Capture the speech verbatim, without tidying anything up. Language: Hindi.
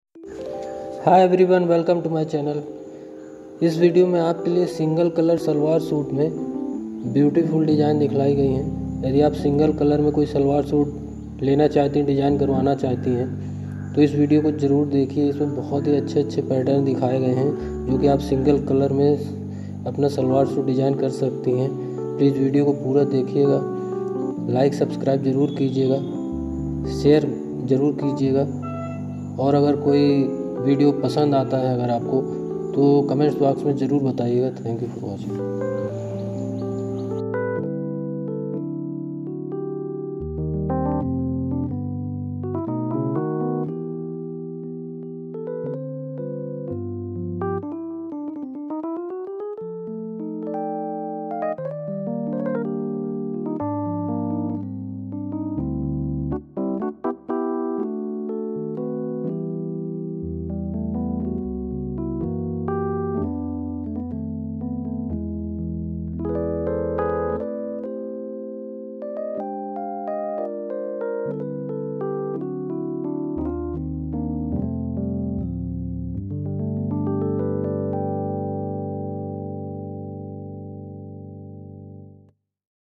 Hi everyone, welcome to my channel. इस वीडियो में आपके लिए सिंगल कलर सलवार सूट में ब्यूटीफुल डिज़ाइन दिखलाई गई हैं। यदि आप सिंगल कलर में कोई सलवार सूट लेना चाहती हैं, डिज़ाइन करवाना चाहती हैं, तो इस वीडियो को ज़रूर देखिए। इसमें बहुत ही अच्छे अच्छे पैटर्न दिखाए गए हैं जो कि आप सिंगल कलर में अपना सलवार सूट डिज़ाइन कर सकती हैं। प्लीज़ वीडियो को पूरा देखिएगा, लाइक सब्सक्राइब ज़रूर कीजिएगा, शेयर ज़रूर कीजिएगा, और अगर कोई वीडियो पसंद आता है अगर आपको तो कमेंट्स बॉक्स में ज़रूर बताइएगा। Thank you for watching.